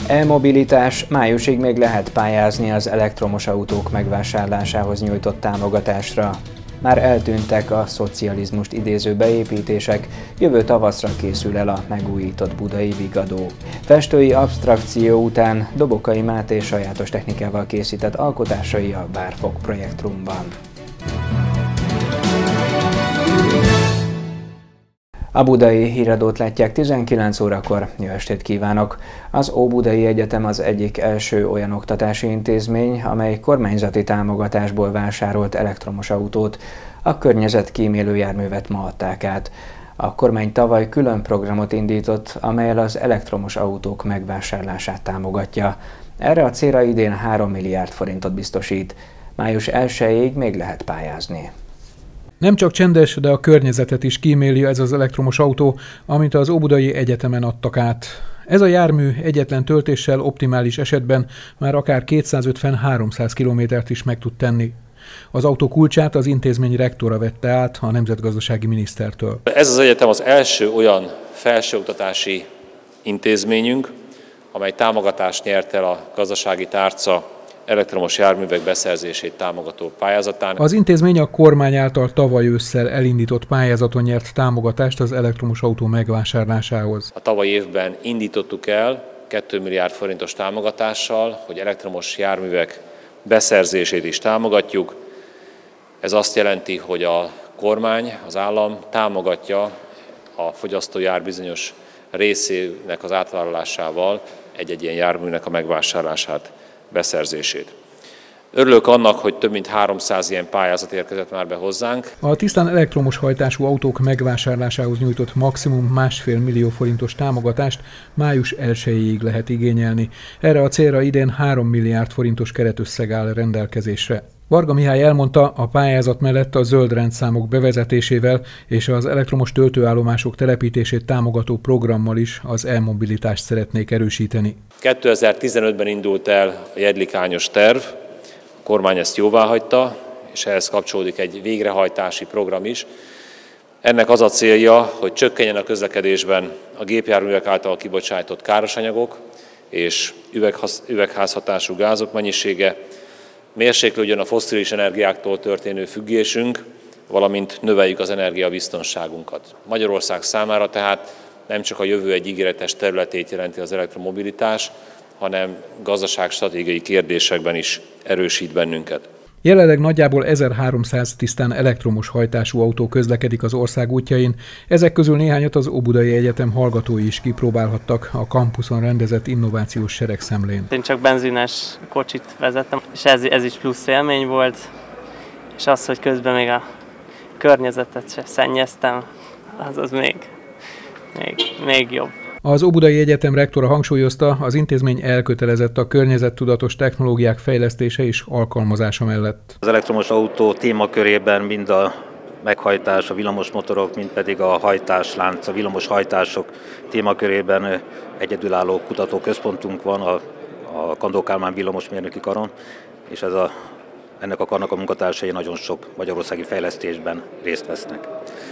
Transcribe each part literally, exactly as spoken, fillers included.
E-mobilitás, májusig még lehet pályázni az elektromos autók megvásárlásához nyújtott támogatásra. Már eltűntek a szocializmust idéző beépítések, jövő tavaszra készül el a megújított budai Vigadó. Festői absztrakció után Dobokai Máté sajátos technikával készített alkotásai a Várfok Projektrumban. A Budai Híradót látják tizenkilenc órakor. Jó estét kívánok! Az Óbudai Egyetem az egyik első olyan oktatási intézmény, amely kormányzati támogatásból vásárolt elektromos autót, a környezetkímélő járművet ma adták át. A kormány tavaly külön programot indított, amellyel az elektromos autók megvásárlását támogatja. Erre a célra idén három milliárd forintot biztosít. május elsejéig még lehet pályázni. Nem csak csendes, de a környezetet is kíméli ez az elektromos autó, amit az Óbudai Egyetemen adtak át. Ez a jármű egyetlen töltéssel optimális esetben már akár kétszázötven-háromszáz kilométert is meg tud tenni. Az autó kulcsát az intézmény rektora vette át a nemzetgazdasági minisztertől. Ez az egyetem az első olyan felsőoktatási intézményünk, amely támogatást nyert el a gazdasági tárca elektromos járművek beszerzését támogató pályázatán. Az intézmény a kormány által tavaly ősszel elindított pályázaton nyert támogatást az elektromos autó megvásárlásához. A tavaly évben indítottuk el két milliárd forintos támogatással, hogy elektromos járművek beszerzését is támogatjuk. Ez azt jelenti, hogy a kormány, az állam támogatja a fogyasztói ár bizonyos részének az átvállalásával egy-egy ilyen járműnek a megvásárlását, beszerzését. Örülök annak, hogy több mint háromszáz ilyen pályázat érkezett már be hozzánk. A tisztán elektromos hajtású autók megvásárlásához nyújtott maximum másfél millió forintos támogatást május elsejéig lehet igényelni. Erre a célra idén három milliárd forintos keretösszeg áll rendelkezésre. Varga Mihály elmondta, a pályázat mellett a zöld rendszámok bevezetésével és az elektromos töltőállomások telepítését támogató programmal is az e-mobilitást szeretnék erősíteni. kétezer-tizenötben indult el a jedlikányos terv, a kormány ezt jóváhagyta, és ehhez kapcsolódik egy végrehajtási program is. Ennek az a célja, hogy csökkenjen a közlekedésben a gépjárművek által kibocsátott károsanyagok és üvegházhatású gázok mennyisége, mérséklődjön a fosszilis energiáktól történő függésünk, valamint növeljük az energiabiztonságunkat. Magyarország számára tehát nem csak a jövő egy ígéretes területét jelenti az elektromobilitás, hanem gazdaságstratégiai kérdésekben is erősít bennünket. Jelenleg nagyjából ezerháromszáz tisztán elektromos hajtású autó közlekedik az ország útjain, ezek közül néhányat az Óbudai Egyetem hallgatói is kipróbálhattak a kampuszon rendezett innovációs seregszemlén. Én csak benzines kocsit vezettem, és ez, ez is plusz élmény volt, és az, hogy közben még a környezetet se szennyeztem, az az még, még, még jobb. Az Óbudai Egyetem rektora hangsúlyozta, az intézmény elkötelezett a környezettudatos technológiák fejlesztése és alkalmazása mellett. Az elektromos autó témakörében mind a meghajtás, a villamosmotorok, mind pedig a hajtáslánc, a villamoshajtások témakörében egyedülálló kutatóközpontunk van a, a Kandó Kálmán villamosmérnöki karon, és ez a, ennek a karnak a munkatársai nagyon sok magyarországi fejlesztésben részt vesznek.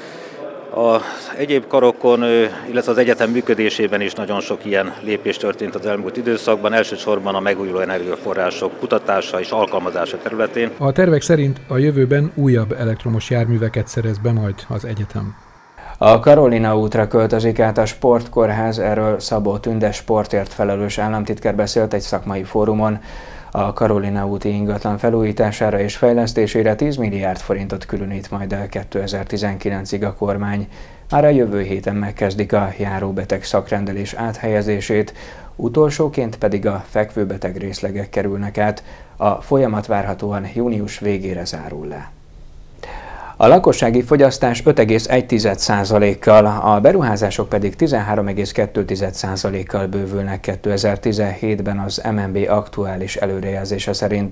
Az egyéb karokon, illetve az egyetem működésében is nagyon sok ilyen lépés történt az elmúlt időszakban, elsősorban a megújuló energiaforrások kutatása és alkalmazása területén. A tervek szerint a jövőben újabb elektromos járműveket szerez be majd az egyetem. A Karolina útra költözik át a sportkórház, erről Szabó Tünde sportért felelős államtitkár beszélt egy szakmai fórumon. A Karolina úti ingatlan felújítására és fejlesztésére tíz milliárd forintot különít majd el kétezer-tizenkilencig a kormány. Már a jövő héten megkezdik a járóbeteg szakrendelés áthelyezését, utolsóként pedig a fekvőbeteg részlegek kerülnek át. A folyamat várhatóan június végére zárul le. A lakossági fogyasztás öt egész egy százalékkal, a beruházások pedig tizenhárom egész kettő százalékkal bővülnek kétezer-tizenhétben az em en bé aktuális előrejelzése szerint.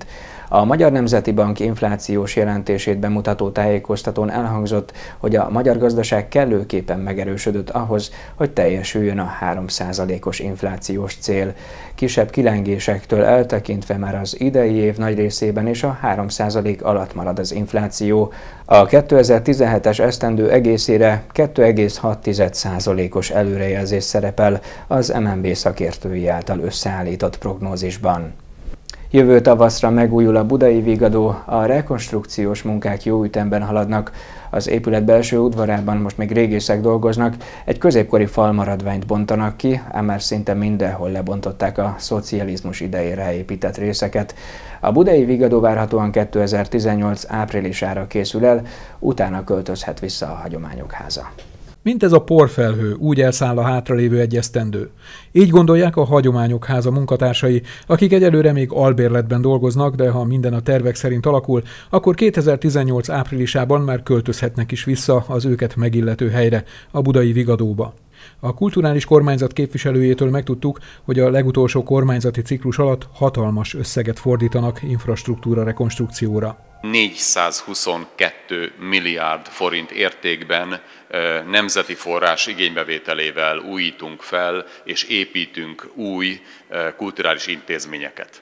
A Magyar Nemzeti Bank inflációs jelentését bemutató tájékoztatón elhangzott, hogy a magyar gazdaság kellőképpen megerősödött ahhoz, hogy teljesüljön a három százalékos inflációs cél. Kisebb kilengésektől eltekintve már az idei év nagy részében is a három százalék alatt marad az infláció. A kétezer-tizenhetes esztendő egészére kettő egész hat százalékos előrejelzés szerepel az em en bé szakértői által összeállított prognózisban. Jövő tavaszra megújul a budai vigadó, a rekonstrukciós munkák jó ütemben haladnak. Az épület belső udvarában most még régészek dolgoznak, egy középkori falmaradványt bontanak ki, ám már szinte mindenhol lebontották a szocializmus idejére épített részeket. A budai vigadó várhatóan kétezer-tizennyolc áprilisára készül el, utána költözhet vissza a Hagyományok Háza. Mint ez a porfelhő, úgy elszáll a hátralévő egy esztendő. Így gondolják a Hagyományok Háza munkatársai, akik egyelőre még albérletben dolgoznak, de ha minden a tervek szerint alakul, akkor kétezer-tizennyolc áprilisában már költözhetnek is vissza az őket megillető helyre, a budai vigadóba. A kulturális kormányzat képviselőjétől megtudtuk, hogy a legutolsó kormányzati ciklus alatt hatalmas összeget fordítanak infrastruktúra rekonstrukcióra. négyszázhuszonkettő milliárd forint értékben nemzeti forrás igénybevételével újítunk fel és építünk új kulturális intézményeket.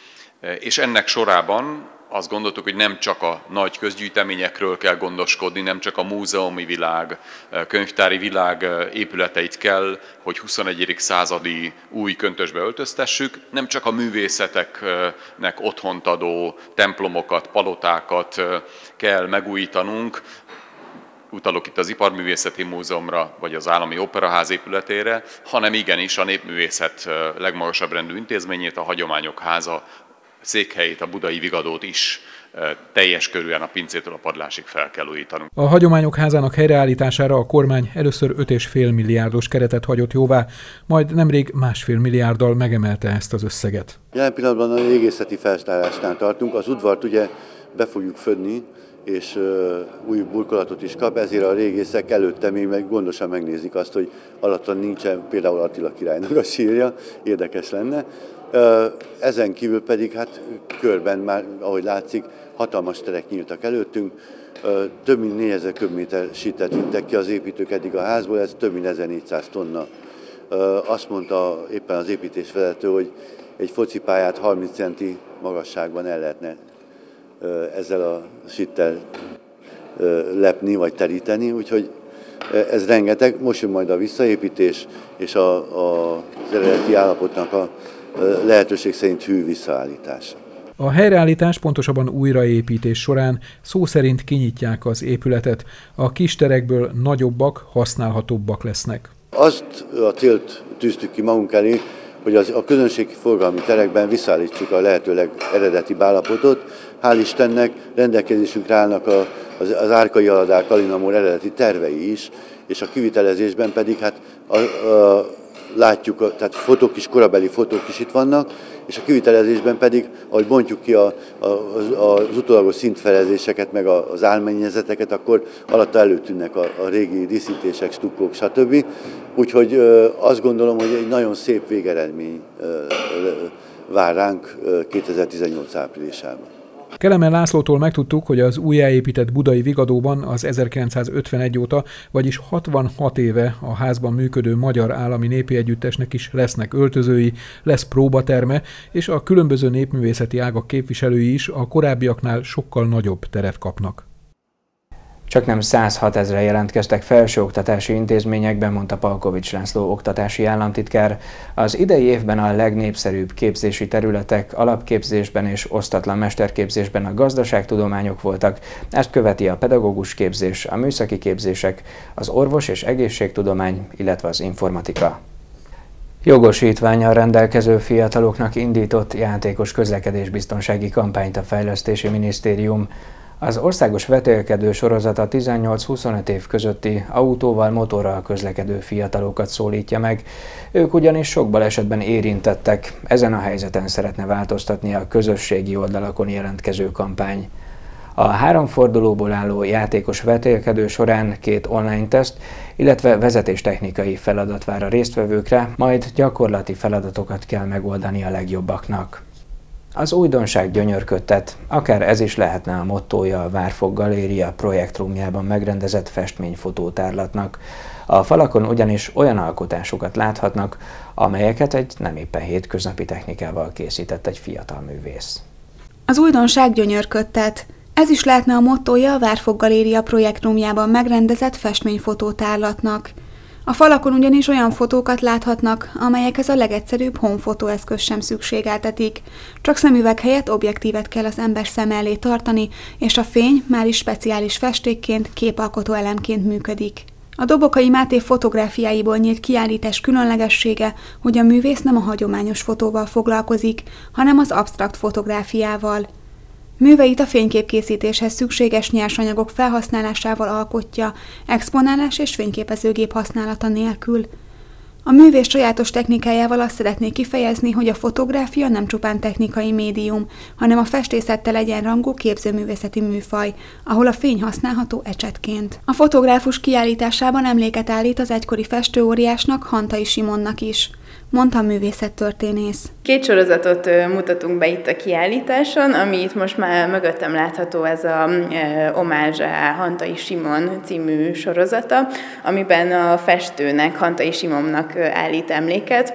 És ennek sorában azt gondoltuk, hogy nem csak a nagy közgyűjteményekről kell gondoskodni, nem csak a múzeumi világ, könyvtári világ épületeit kell, hogy huszonegyedik századi új köntösbe öltöztessük, nem csak a művészeteknek otthont adó templomokat, palotákat kell megújítanunk, utalok itt az Iparművészeti Múzeumra, vagy az Állami Operaház épületére, hanem igenis a népművészet legmagasabb rendű intézményét, a Hagyományok Háza székhelyét, a budai vigadót is teljes körűen a pincétől a padlásig fel kell újítanunk. A Hagyományok Házának helyreállítására a kormány először öt egész öt milliárdos keretet hagyott jóvá, majd nemrég másfél milliárddal megemelte ezt az összeget. Jelen pillanatban a régészeti feltárásnál tartunk, az udvart ugye be fogjuk födni, és uh, új burkolatot is kap, ezért a régészek előtte még meg gondosan megnézik azt, hogy alatta nincsen például Attila királynak a sírja, érdekes lenne. Uh, ezen kívül pedig hát körben már, ahogy látszik, hatalmas terek nyíltak előttünk, uh, több mint négyezer köbméter sítet vittek ki az építők eddig a házból, ez több mint ezernégyszáz tonna. Uh, azt mondta éppen az építésvezető, hogy egy focipályát harminc centi magasságban el lehetne ezzel a sittel lepni vagy teríteni, úgyhogy ez rengeteg. Most jön majd a visszaépítés és a, a, az eredeti állapotnak a lehetőség szerint hű visszaállítása. A helyreállítás, pontosabban újraépítés során szó szerint kinyitják az épületet, a kis terekből nagyobbak, használhatóbbak lesznek. Azt a célt tűztük ki magunk elé, hogy az, a közönségi forgalmi terekben visszaállítsuk a lehetőleg eredeti állapotot. Hál' Istennek rendelkezésünkre állnak a, az, az Árkai Aladár Kalinamor eredeti tervei is, és a kivitelezésben pedig hát a, a, látjuk, tehát fotók is, korabeli fotók is itt vannak, és a kivitelezésben pedig, ahogy bontjuk ki a, a, az, az utólagos szintfelezéseket, meg az álmennyezeteket, akkor alatta előtűnnek a, a régi díszítések, stukkók, stb. Úgyhogy ö, azt gondolom, hogy egy nagyon szép végeredmény ö, vár ránk kétezer-tizennyolc áprilisában. Kelemen Lászlótól megtudtuk, hogy az újjáépített budai vigadóban az ezerkilencszázötvenegy óta, vagyis hatvanhat éve a házban működő Magyar Állami Népi Együttesnek is lesznek öltözői, lesz próbaterme, és a különböző népművészeti ágak képviselői is a korábbiaknál sokkal nagyobb teret kapnak. Csaknem százhat ezren jelentkeztek felsőoktatási intézményekben, mondta Palkovics László oktatási államtitkár. Az idei évben a legnépszerűbb képzési területek alapképzésben és osztatlan mesterképzésben a gazdaságtudományok voltak, ezt követi a pedagógus képzés, a műszaki képzések, az orvos- és egészségtudomány, illetve az informatika. Jogosítvánnyal rendelkező fiataloknak indított játékos közlekedésbiztonsági kampányt a Fejlesztési Minisztérium. Az országos vetélkedő sorozata tizennyolc-huszonöt év közötti autóval, motorral közlekedő fiatalokat szólítja meg. Ők ugyanis sok balesetben érintettek, ezen a helyzeten szeretne változtatni a közösségi oldalakon jelentkező kampány. A három fordulóból álló játékos vetélkedő során két online teszt, illetve vezetéstechnikai feladat vár a résztvevőkre, majd gyakorlati feladatokat kell megoldani a legjobbaknak. Az újdonság gyönyörködtet, akár ez is lehetne a mottója a Várfok Galéria projektrúmjában megrendezett festményfotótárlatnak. A falakon ugyanis olyan alkotásokat láthatnak, amelyeket egy nem éppen hétköznapi technikával készített egy fiatal művész. Az újdonság gyönyörködtet. Ez is lehetne a mottója a Várfok Galéria projektrúmjában megrendezett festményfotótárlatnak. A falakon ugyanis olyan fotókat láthatnak, amelyekhez a legegyszerűbb honfotóeszköz sem szükségeltetik. Csak szemüveg helyett objektívet kell az ember szem elé tartani, és a fény már is speciális festékként, képalkotó elemként működik. A Dobokai Máté fotográfiáiból nyílt kiállítás különlegessége, hogy a művész nem a hagyományos fotóval foglalkozik, hanem az absztrakt fotográfiával. Műveit a fényképkészítéshez szükséges nyersanyagok felhasználásával alkotja, exponálás és fényképezőgép használata nélkül. A művész sajátos technikájával azt szeretné kifejezni, hogy a fotográfia nem csupán technikai médium, hanem a festészettel egyenrangú képzőművészeti műfaj, ahol a fény használható ecsetként. A fotográfus kiállításában emléket állít az egykori festőóriásnak, Hantai Simonnak is, mondta a művészettörténész. Két sorozatot mutatunk be itt a kiállításon, ami itt most már mögöttem látható, ez a e, Omázs Hantai Simon című sorozata, amiben a festőnek, Hantai Simonnak állít emléket.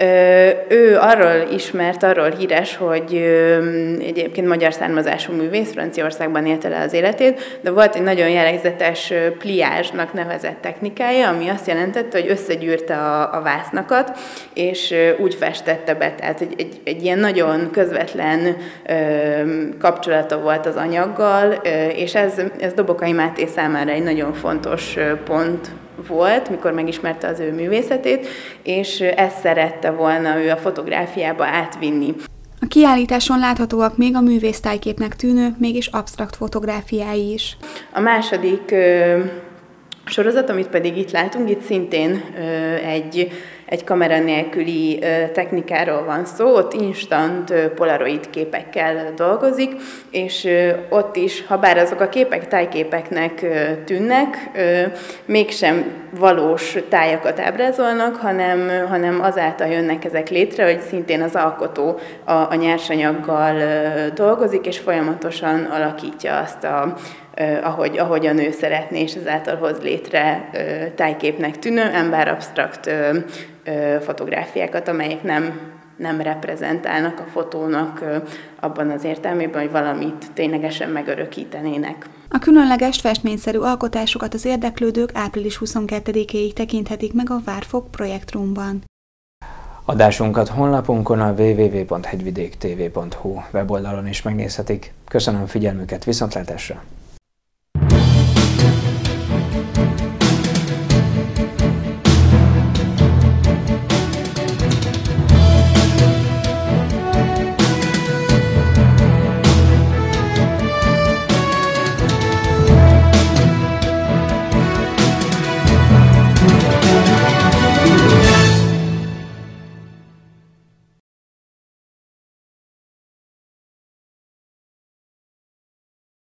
Ő arról ismert, arról híres, hogy egyébként magyar származású művész, Franciaországban élte le az életét, de volt egy nagyon jellegzetes pliázsnak nevezett technikája, ami azt jelentette, hogy összegyűrte a, a vásznakat, és úgy festette be, tehát egy, egy, egy ilyen nagyon közvetlen ö, kapcsolata volt az anyaggal, ö, és ez, ez Dobokai Máté számára egy nagyon fontos pont volt, mikor megismerte az ő művészetét, és ezt szerette volna ő a fotográfiába átvinni. A kiállításon láthatóak még a művész tájképnek tűnő, mégis absztrakt fotográfiái is. A második ö, sorozat, amit pedig itt látunk, itt szintén ö, egy egy kamera nélküli technikáról van szó, ott instant polaroid képekkel dolgozik, és ott is, ha bár azok a képek tájképeknek tűnnek, mégsem valós tájakat ábrázolnak, hanem, hanem azáltal jönnek ezek létre, hogy szintén az alkotó a, a nyersanyaggal dolgozik, és folyamatosan alakítja azt a ahogy, ahogy a nő szeretné, és ezáltal hoz létre tájképnek tűnő, ember absztrakt fotográfiákat, amelyek nem, nem reprezentálnak a fotónak abban az értelmében, hogy valamit ténylegesen megörökítenének. A különleges festményszerű alkotásokat az érdeklődők április huszonkettedikéig tekinthetik meg a Várfok projektrúmban. Adásunkat honlapunkon a double-u double-u double-u pont hegyvidék t v pont hu weboldalon is megnézhetik. Köszönöm figyelmüket, viszontlátásra!